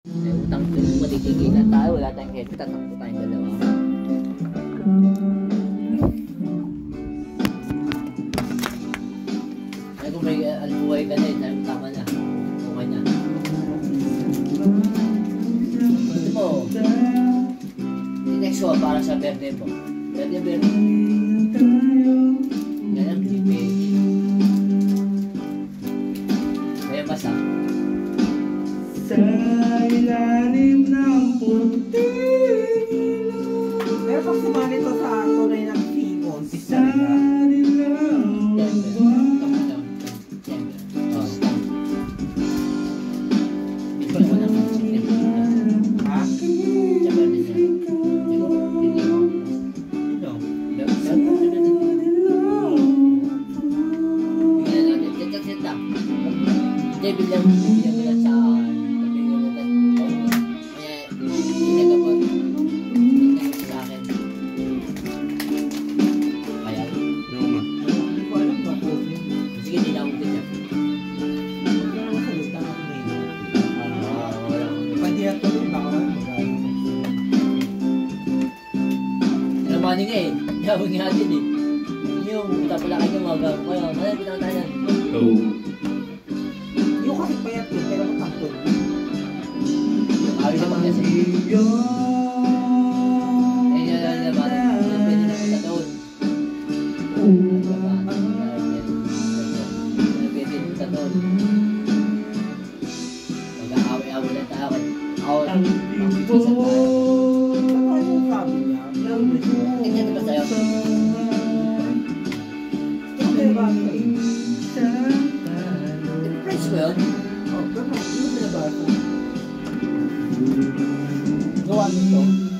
May utang kung matitigil tayo, wala tayong head, tatakbo tayong dalawa. Ay kung may albuhay ka na eh, tama na. Okay na. Gusto mo, next one para sa birthday mo. Birthday. Yan ang page. Kaya basa. Sa ilalim ng puting ilaw. Pero pag sumali to sa tunay ng Simon, si Sa ilaw. ha? Ano nga? Hindi ko alam ba po. Sige, di na ako ganyan. Huwag ka naman salita ng ngayon. Wala. Pwede yan tuloy, baka magaling. Alam nga eh. Gawin nga din eh. Yung punta pala kayo mga kaya malapit na tayo. Oh. Yung kasi payat yun, pero matangkol. Ayos naman kasi. Eh, yan naman. Pwede na punta doon. Pwede punta doon. Mag-aaway-aaway lang tayo. Ako lang. Pagpipisa tayo. Ano yung sabi niya? Ganyan ba sa'yo? Ano ba? Price ko yun? Oh, pero ano yung binabasa? Gawa nito.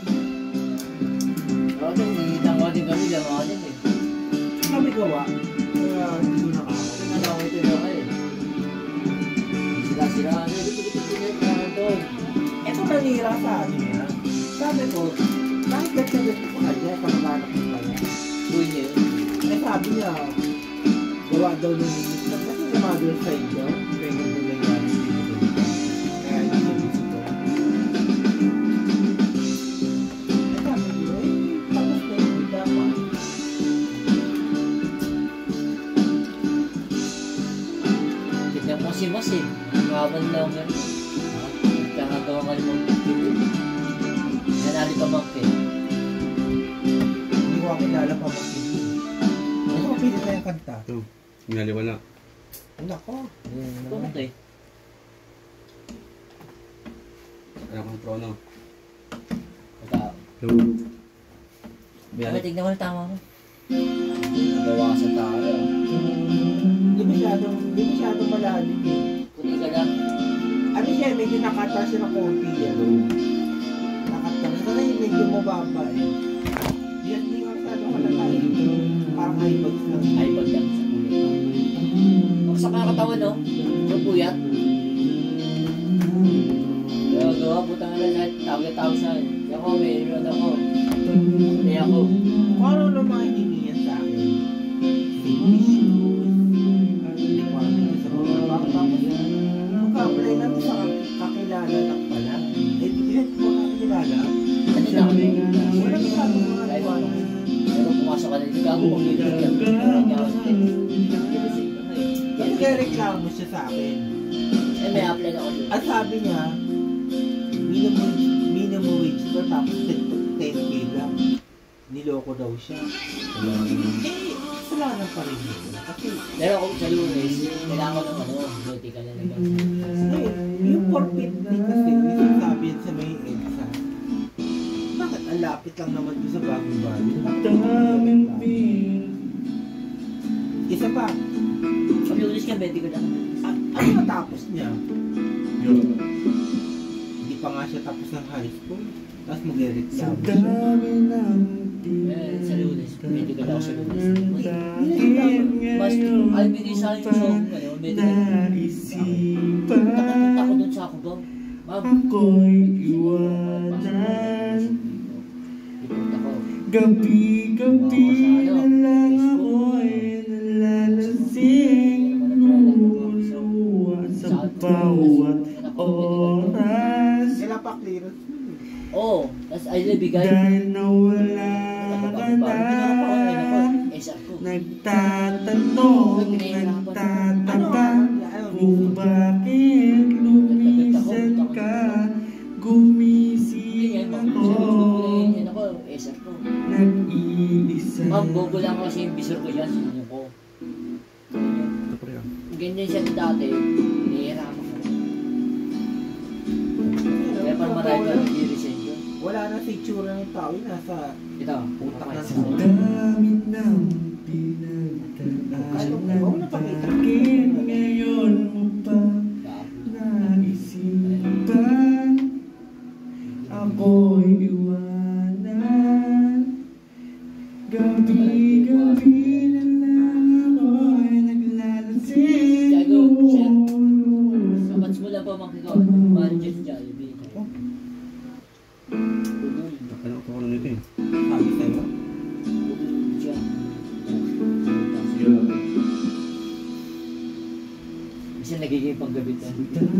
Ako din, hihitang ko din kami lang ako din eh. Kami gawa. Kaya hindi ko nakakawa. Tinanong ito na kayo. Sila, doon. Ito nanira sa akin niya. Sabi ko, kahit nagsagot ko pa kanya, kamag-anak ko pa niya. Uy niya yun. Eh sabi niya, gawa daw ng minister. Kasi sa mother side niya, pwede mo nangyari dito. Kaya hindi niya gusto. Eh sabi ko, tapos na yung kita pa. Tignan mo si Mas eh. Mahaban lang yan. Kakagawa ka naman. Nanali pa bang kayo? Hindi ko kilala pa mag-TV. Ano ko pilit na yung kanta? Ito. Naliwala. Nako. Kung ito eh. Alam ko ang trono. Pagka, Hello. Kaya tignan mo na tama mo. Nagawa sa tayo. Hindi masyadong malalim eh. Kunin ka lang. Ano siya, medyo nakata siya na konti yan. Nakata na. Sana yung medyo mababa eh. Yan hindi nga masyadong malala eh. Parang iPods lang. iPod lang sa ulit. Ako sa kakatawan no? Sa puyat. Gawa putang na lahat. Tawag-tawag sa akin. Ako, mayroon ako. Hindi ako. Kung ano naman hiningi yan sa akin. Safety shoes. Hindi ko alam yun sa mga baka. Tapos, magka-apply na to sa kakilala lang pala. Eh, hindi ko kakilala. Ano na kami? Wala masyadong mga Kahit tuwan. ano. Pero pumasok ka na dito, gago ko dito. Nagreklamo siya sa akin. Eh, may apply na ako doon. At sabi niya, minimum wage to, tapos 10K lang. Niloko daw siya. Eh, kasalanan pa rin yun. Kasi, Pero ako sa lunes, kailangan ko ng ano, medical na naman. yung 450 kasi, yung sabi yan sa may EDSA. Bakit ang lapit lang naman doon sa bagong bayo? Isa pa, Sa lunes ka, medical na naman. ano natapos niya? Hindi pa nga siya tapos ng high school. Tapos magre-reklamo siya. Eh, sa lunes, medical ako sa lunes. Mas, ay, bigay sa akin yung song, ano, medical. Takot ako doon sa ako ba? Ma'am, Ako'y iwanan. ipunta ko. Gabi-gabi na lang ako'y nalalasing. Luluwa sa bawat oras. naka-clearance mo eh. Oo, tapos ay nabigay. Dahil nawala ka na, SR ko. nagtatanong, nagtataka kung bakit lumisan ka. Gumising ako, SR ko. nag-iisa. Ma'am, bobo lang kasi yung visor ko yan, sinuno ko. Ito pre ah. Ganyan siya dati, hinihiraman ko. Kaya parang marami ka nag-i-resend yun. Wala na sa itsura ng tao, yun nasa Ito, utak na Sa dami ng pinagdaanan, bakit ngayon mo pa naisipan ako'y iwanan? Gabi-gabi na lang ako'y naglalasing. Kapats mo lang pa makikaw. Mahal dyan sa Jollibee. Ano ko nito eh? sabi sa'yo. Siya. Kasi nagiging panggabit na.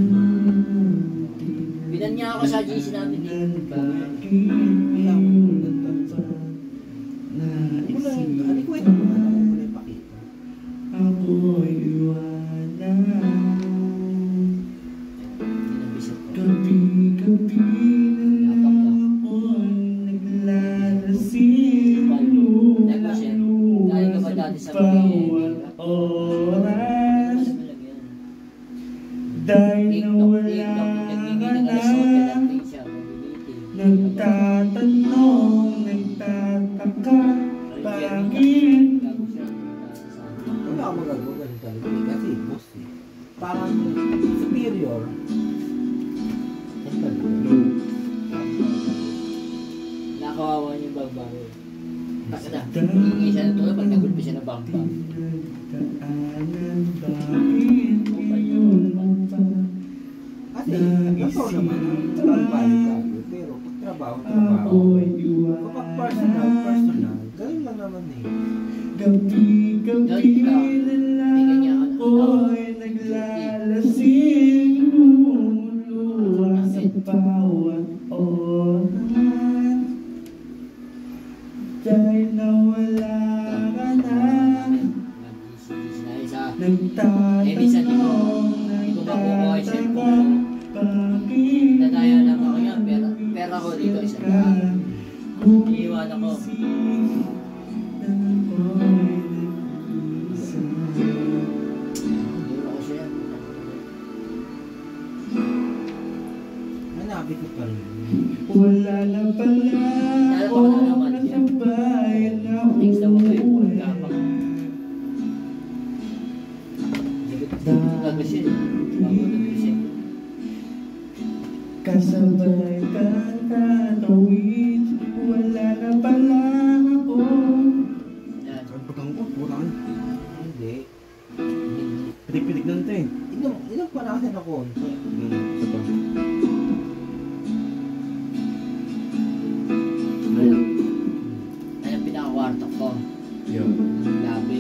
Binan niya ako sa GC namin eh. Ano ko ito mo na ako muna ipakita? Ako'y iwanan. Binabisip ko. Gabi-gabi na lang ako'y naglalasing. Galing ka ba dati sa bawat oras? Dahil nawala ka na, nagtatanong, nagtataka, bakit? Wala akong magagawa ganun talaga eh, kasi boss eh. Parang superior. Yan talaga. Nakawawa niyo yung babae. Taka na, hihingi siya ng tulad pag nagulpi siya ng bang-bang. Pinagdaanan, bakit ngayon pa Kasi, totoo naman, trabaho tayo. Pero pag trabaho. ako'y iwanan? Kapag personal, ganun lang naman eh. Gabi-gabi na lang ako'y naglalasing, lumuluwa sa bawat oras. Dahil nawala ka na, nagtatanong, nagtataka, bakit Nadaya lang ako yan, pera ko dito isa lang. Iiwan ako. Duro ko siya. Hanapin ko pa rin. Wala na pala akong kasabay na Things na wala yung umuwi. kapag. Nag-reset. Bago nag-reset. Kasabay ka tatawid, wala na pala ako. Yan. Butang ko, butang. Hindi. Pitik-pitik lang ito eh. Ilang panahon na konti. Ito. Ayan ang pinaka-kwarto ko. Yun. Ng labi.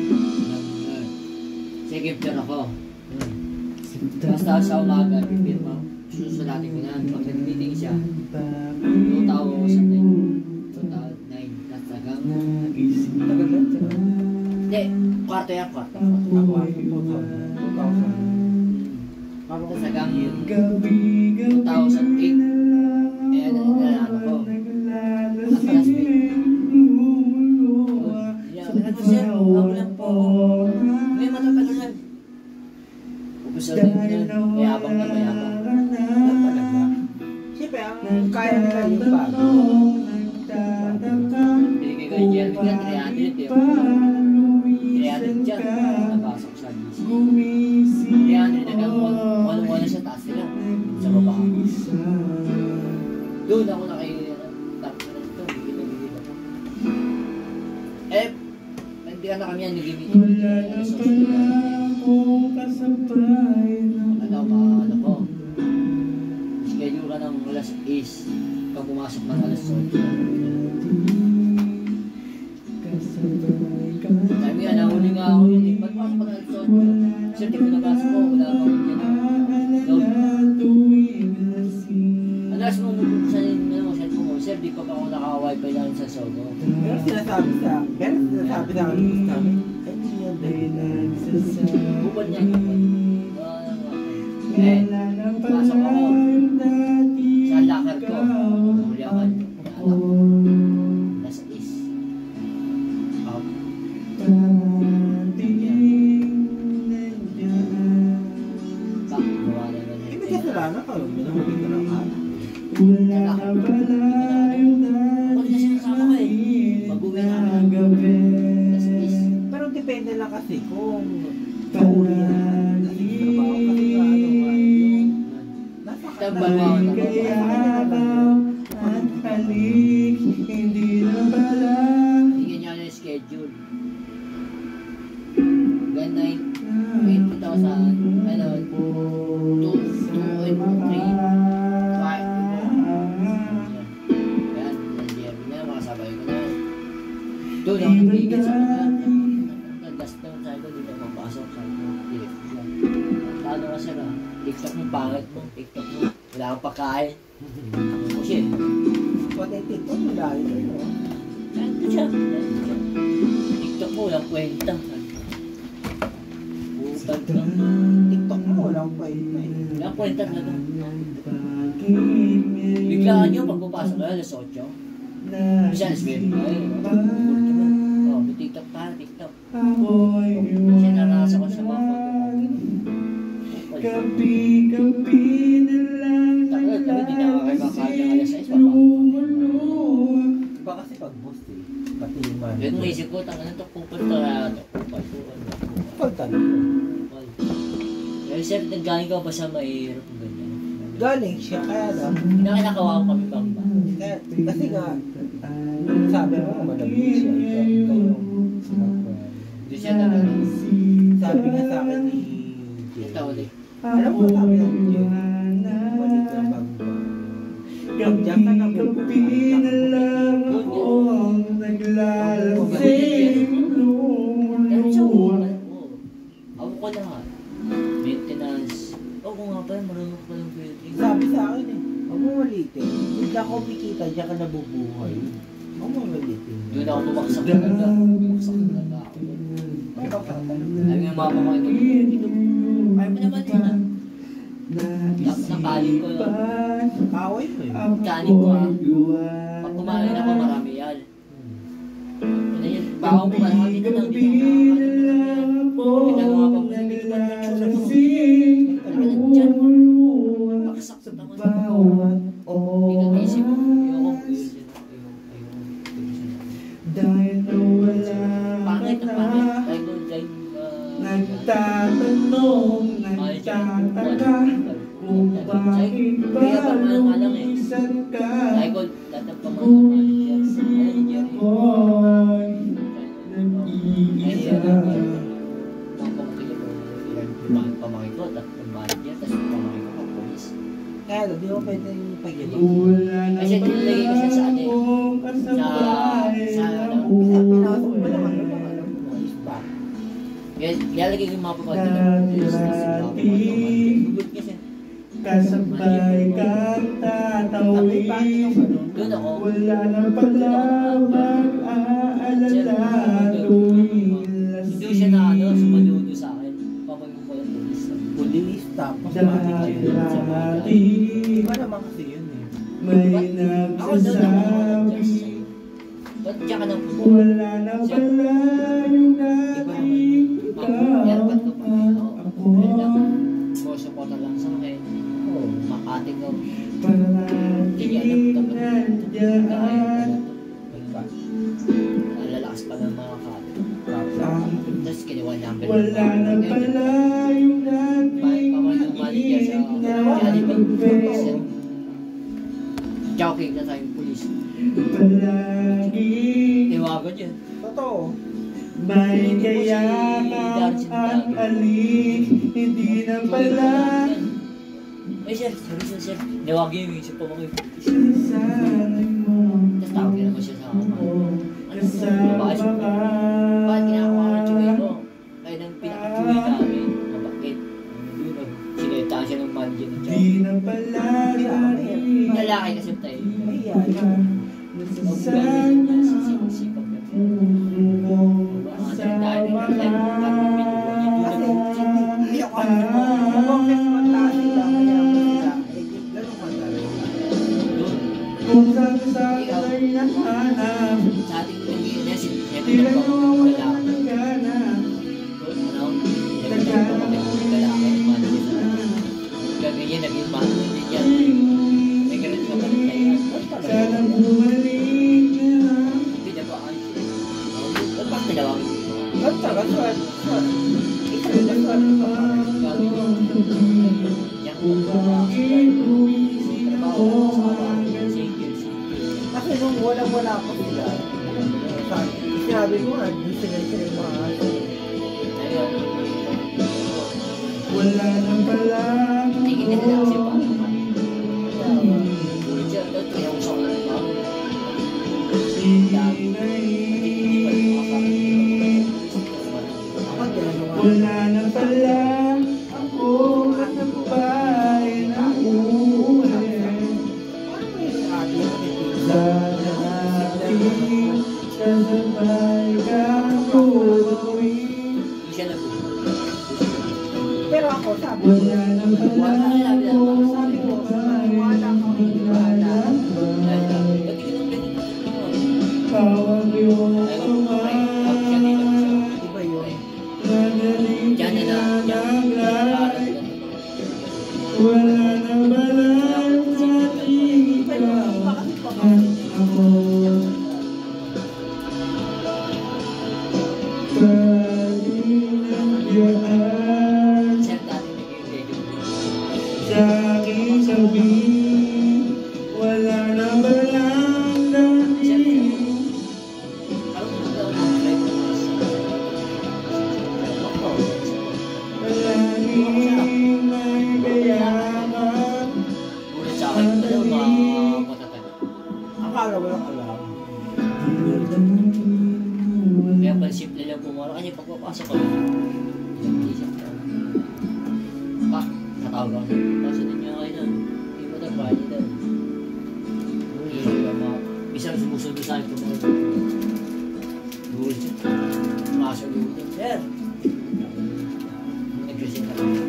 Sige, picture ako. Basta sa umaga, pipirma. Susulatin ko na. Pag nag-meeting siya, 2009. 2009. Tapos hanggang... Tagal lang. Hindi, kwarto yan, kwarto. Ako, 2000. Tapos hanggang 2008. 2008. Eh, ano ko. Lang po. May matatagal. Gusto rin yun. Mayabang na mayabang. Yan talaga. Siyempre, ang kaya nila yung bago. Binigay ko yung Jeremy ka, 300 yun. 300 dyan. Nabasok sa DC. 300 na lang. Wala sa taas nila. Sa baba. Doon ako nakitap na ito. Bigil ako. Eh, hindi ka na kami yan. Nag-meeting. Wala na pala akong kasabay na Ano ko. Schedule ka ng alas 8. Pag pumasok ng alas 8. Sabi nga, nahuli nga ako yun eh. Ba't pasok pa ng alas 8? Sir, di ko nabasa ko. Wala akong dyan. Ano Madalas mo bubuksan yung cellphone mo, sir, di pa ako naka-wifi lang sa Sogo. Pero sinasabi sa akin, gusto namin, ay hindi yan dahil Bukod niya kapag. Pasok ako. Sa locker ko. Huli ako. Nasa is. Up. Back. Gawa na naman. Hindi kasalanan ka, minahuli ka lang ka. Bakit kasi nasama ka eh? Mag-uwi namin. Nasa is. Pero depende lang kasi kung kahuli yan. Kasi trabaho kasi nga yung nasa Tambal mo ako ng Hindi niya na schedule. Ganda yung 20,000. Ano? 2 and 3. 5. Yan. Jeremy na. Makasabay ko na. Doon ako nabigil sa kanya. Nag-gas down sa ko. Dito mapasok sa ko. Lalo ka siya na. TikTok mo, pangit mo. TikTok mo. Wala kang pagkain. Oh shit. pati TikTok malayo rin. Ganito siya. TikTok mo, walang kwenta. Utang ka. TikTok mo walang kwenta eh. Walang kwenta talaga. Biglaan nyo, pagpapasok ka, alas 8. Bisa alas 20. Oh, may TikTok pa, TikTok. Kasi narasa ko sa mga photo ko. Gabi na lang Tagal, di na makakakaya ng alas 6. Iba kasi pag boss eh. Pati yung man. Yun mo isip ko, tangan ito, pupunta na ito. Pag tanong. Pero sir, naggaling ka ba sa mahirap ng ganyan? Galing siya kaya lang. Kinakawa ko kami bang ba? Kasi nga, sabi mo malabit siya. Kayo, Hindi siya talaga. sabi nga sa akin ni Ito ulit. alam mo sabi ng Jay, balik na bago. Pag diyan ka na gabi na lang akong naglalasing Pero siya, lumuwa. ako ko lahat. Maintenance. Oo nga ba, marunong ko ng building. Sabi sa akin eh, huwag mo malitin. Hindi ako kumikita, diyan ka nabubuhay. Huwag mo malitin. Doon ako bumagsak talaga. Bumagsak talaga ako. Alam mo yung mga pamangkin ko. Ayaw mo naman yun ah. Nakalit ko yun. Kaway mo eh. Kanin ko ah. Pag kumain ako, marami yan. Ano yun? Bawang mo, marami na lang. Hindi ko nakakain ng marami yan. Ginagawa pa mo na may tuwan ng tsura mo. Ano ka dyan? Paksak sa taman. Hindi ka isip. Ayoko. Dahil nawala Pangit ka na na, pangit. nagtatanong, nagtataka kung bakit ba lumisan ka. Michael, datang pa mga manager. Boy, nag-iisa. Pamangkin ko, tatlong manager, tapos pamangkin ko, polis. Kaya di mo pwede yung pag-iba. Wala na Kasi tinilagay ko siya sa ano eh. akong kasabay Sa na Pinasok mo lang buhay. mga ispa. Ilalagay ko yung mga pamangkin ko. Good kasi. Kasabay kang tatawid. Doon ako. Wala na pala mag-aalala tuwing Hindi ko siya na ano, sumaludo sa akin. Pamangkin ko yung polis. Pulis, tapos Dahil dati iba naman kasi yun eh. may Ako doon ako. nagsasabi Ba't diyan ka nang pumunta? wala na pala yung dating Airpot ko pa rin ako. ako. Ayun lang. Support lang sa akin. Makating ko. Palaging nandyan. Lalakas pa ng mga kapit. Tapos kiniwan namin. Wala na pala yung dating mainit na bubek. Joking na tayong pulis. Palaging Tiwagan yun. Totoo. may kayakap ang alik, hindi na pala Ay sir, sir. Tiwagan yung isip po mga yun. sinasanay mo. Tapos tawagin naman siya sa ama. Kasama ka. Bakit ginagawa ka ng tsuway mo? Kaya nang pinaka-tsuway namin. Mabakit. Yun, sineta siya ng manager ng Di tsuway. na pala dahil lalaki kasi tayo. Ayan. Mabugaling niya, sisipag na. Dahil Kasi hindi ako bakit mataas sila kaya ba sila? Eh, gano'n ka talaga. Kung saan ay nahanap, sa ating pamilya, tila nawawala ng gana. Ganyan, naging mahal din yan. May ganun ka man tayo. Sana bumalik na. Hindi na ba ayos yun? Ba't ba tinawagin mo? Ba't talaga? Swat. Ikaw ba swat? Yan ko ba? Trabaho sa asawa. Single. Kasi nung walang-wala pa sila, sinabi ko nga, doon sila mahal. Ayun. Wala nang pala. Tingin na nila kasi paano man. Ulit siya, kaya usap na rin ako. Wala na pala ako at ang babae na uuwi. Sana natin kasabay kang uuwi. Hindi siya nag- Pero ako, sabi ko, Wala na pala ako at ang babae na tawag yung kamay. iba yun. Nagaling ka naglay. Wala na balang sa ikaw at ako. Kalinagyan sa aking sabihin. Wala na balang dating. Palaging may kayaman. Akala ko lang alam. Kaya pala simple lang pumara. Kanya pagpapasok ko. Hindi siya. Pa, natawag ako. Pasok din niya kayo nun. Hindi mo na pwede doon. Bisang sumusunod sa akin pumara. Bull siya. Pasok yung din. Sir! Nag-resign ka lang.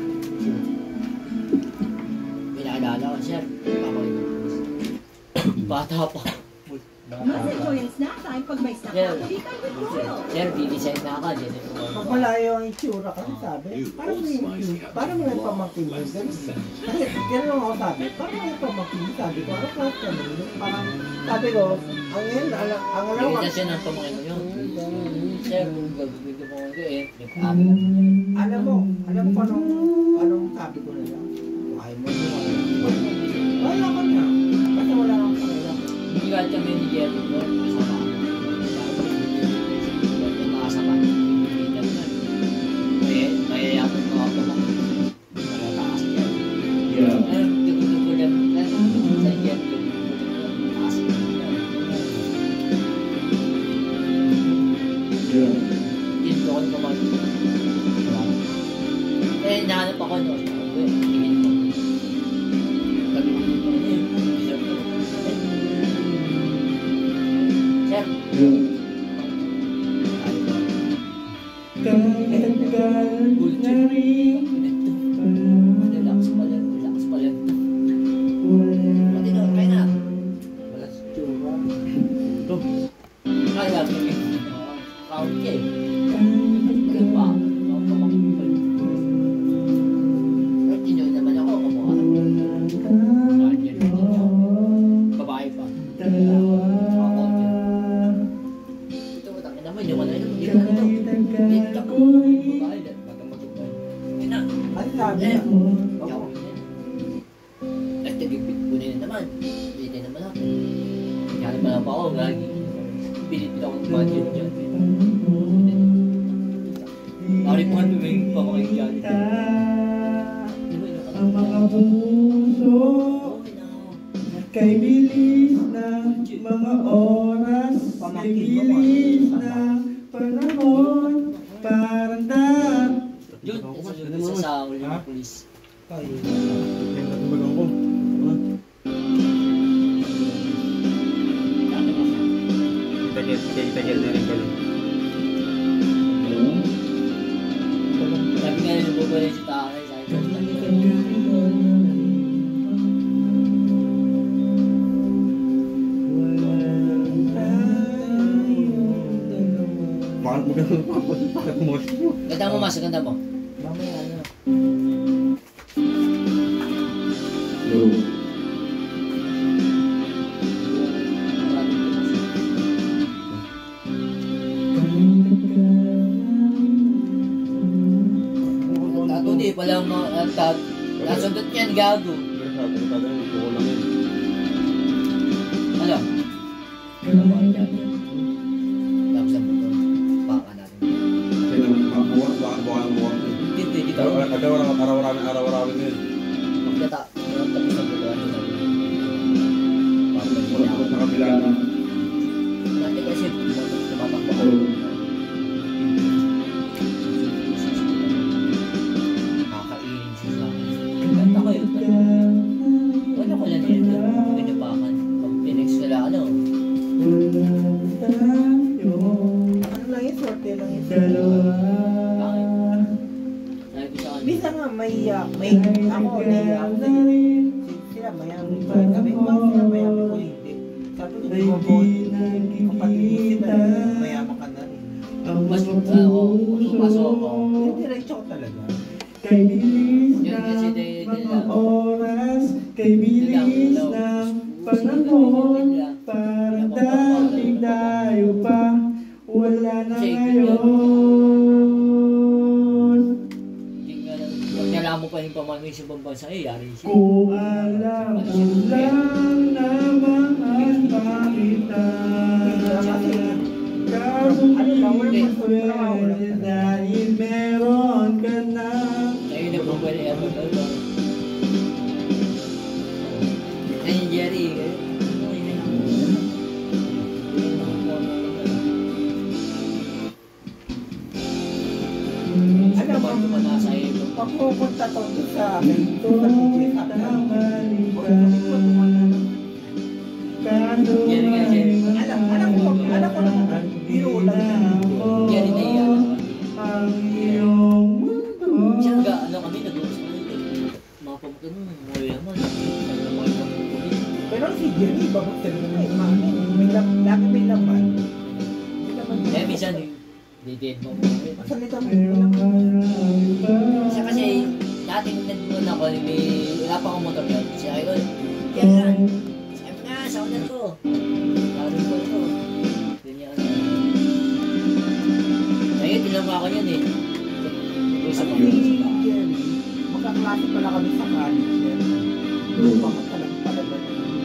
Pinaalala ko, sir. Bata pa. Mas enjoy ang snack time pag may snack Yeah. ako dito with Royal. Sir, didesign na ka. Pag malayo ang itsura kasi sabi, parang may pamangkin mo. Kasi gano'n ako sabi, parang may pamangkin mo. Sabi ko, ano pa ito? Parang sabi ko, ang yan, ang alam ko. Kasi nang pamangkin mo yun. Sir, kung gagawin ko ko eh. Alam mo pa anong sabi ko nila. Ayaw mo yun. Wala ka na. Kasi wala kang pakila. Hindi ka kami ni Jerry mo. Kasama. Makasama. Mayayapin ko ako mga taas yan. Dugo lang. Sa yan. Taas yan. Tintoon ko mag. Nahanap ako no. Tingin ko. Sir. Tagal na rin. Relax pala. Pati na, kaya na. Wala sa itsura. Ito. Kaya ko eh. Count ka eh. Kaya pa. At yun naman ako kamukha. Babae pa. Ito, takin naman yung wala yun. Dito na ito. Dito ako. Babae dahil baga matupad. Yun na. Ang sabi Eh. na. Yaw. At nagipit ko na yun naman. Dito naman ako. Kaya pala pa ako. Lagi. Pinipit ako ng budget dyan. Naripuhan mo yung pamakain dyan. Ang mga puso kay bilis ng mga oras, kay bilis ng panahon, parang Yun, sa uli ng polis. Tayo. Nagbagang ko. Asa ganda mo? Mamaya ano. Tato di pala mga nasundot yan, gago. Ano? Tapos ang buto. Baka natin. Hindi, pwede ka. Araw-araw din. Magkata. Tapos ang buto. Ano natin? Wala sa kabila na. Dati kasi tumatakbo ka. Kakainin siya sa akin. Ganda ko yun. Wala ko lang yun. Pinapakan. Pag pinex ka lang, ano? Ano lang yung sorte lang yung Bakit? Sabi ko sa kanya. Bisa nga may ako naiyak sila mayami pa kami ba sila mayami ko hindi sabi ko di mo po kapatid mo sila mayama ka na rin Mas pumasok ako. yung diretso ko talaga Yun kasi nila. Oras, kay bilis ng panahon, parang dating tayo pa, wala na ngayon. Pag nalaman mo pa yung pamangkin sa ibang bansa, yari siya. Kung alam mo lang na mahal pa kita, kaso hindi pwede dahil meron ka na. Kayo na po pwede ako na. Ayun, Jerry. alam mo Ano ba nasa iyo? pag pupunta to sa akin to sa DJ sabi alam ko naman biro lang Jerry na iyan. ang iyong mundo. Siya ano kami, nag-uusap kami. Mga pamangkin mo, mga yaman. pero si Jerry babagtan mo na may laki may laman Eh, minsan, didid mo mo. masalita mo may laman Siya kasi, dating nag-uun ako, wala pa akong motor yun. Siya ay, yan, sabi na, saunan ko. Saunan ko ito. Ganyan. Kaya, tinama ako yan eh. Nag-uusap ako yun sa bahay. magkaklase pala kami sa college lupa ka talagang palaban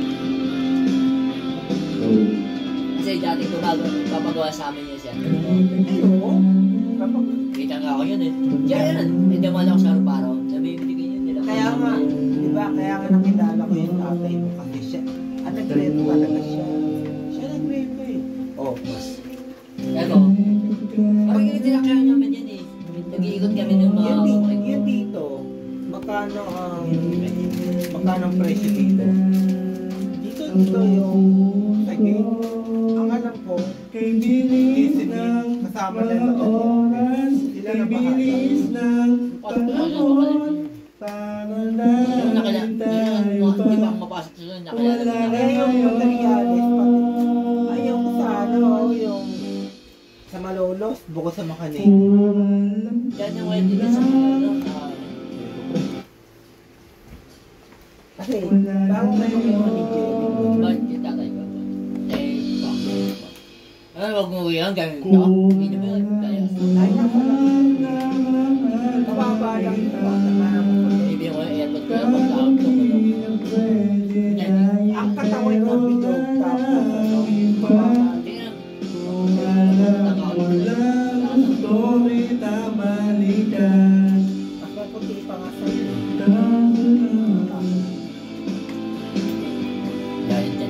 Kasi dating papagawa sa amin yun siya. ayun kapag Kita nga ako yun eh. Yan! Hindi naman ako sa araw-araw. Nabibigyan yun nila. kaya nga di ba kaya nga nakilala ko yung tatay mo kasi siya nagreto talaga siya nagreto eh oh Mas. Ano? Parang yung tinakyan naman yan eh. Nag-iikot kami ng mga... yun dito magkano ang presyo dito dito yung sige ang alam ko Kay bilis ng kasama na mga oras, sila kay na bahala bilis ng panahon, parang dating tayo pa, Hindi pa ako mapasok sa doon. Nakilala wala mo na na. yung materialis ngayon. ayaw ko sa ano yung sa Malolos bukod sa Makanin Yan yung way nila sa ano. kasi bago na yung ni Jerry Bakit yung tatay ko? Eh, bakit? Ano, wag mo yan. Gawin ko. Hindi mo yun. Kaya. ay mababa lang ito Ibig ko yung airport ko. Pagkaak ko. ang katawan ng video tapos ano mababa Tingnan. Kung alam mo lang, story tamalikan. mas maputi pa nga sa'yo Dahil dyan.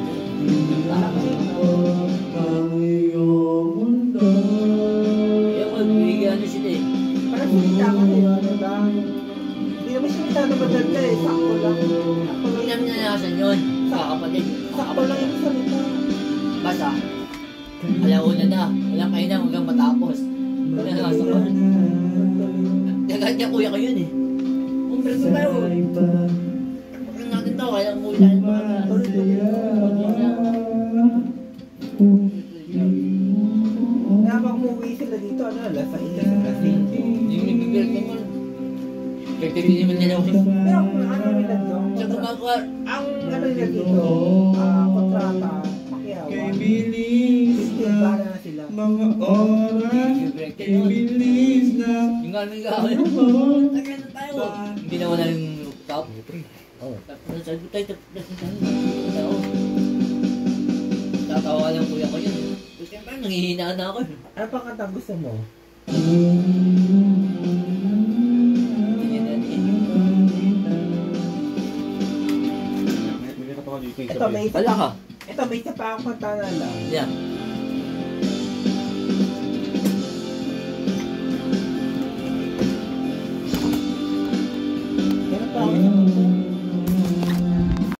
Ang iyong mundo. Eh, wag bigyan ano sila eh. parang sinita ka sa'yo ano lang hindi naman sinita na maganda eh sakto lang Hindi namin nanakasan yun. Sa kapatid. sakto lang yung salita Basta. Alauna na. Walang kayo na hanggang matapos. Wala na sa ko. Kaya kuya ko yun eh. Umbre ko tayo. Huwag natin to. Kaya umuwi tayo pa. kaya pag umuwi sila dito ano alas 6 alas 5 Yung Ang ano nila dito, kontrata, pakihawa. Kay bilis Hindi, na para na sila. mga oras. Kay bilis na Yung nga namin gawin. panahon. Tagay na tayo. Hindi na wala yung rooftop. Oo. Tapos sabi ko tayo, tatawa lang kuya ko yun. Tapos siyempre, nangihinaan na ako. Ano pa kanta gusto mo? Ito may isa Wala ka. Ito may isa pa akong kanta na lang. Yeah. Meron pa ako sa kanta.